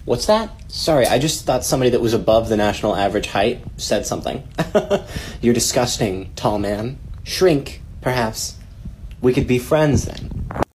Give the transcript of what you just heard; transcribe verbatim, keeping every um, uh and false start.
What's that? Sorry, I just thought somebody that was above the national average height said something. You're disgusting, tall man. Shrink, perhaps. We could be friends then.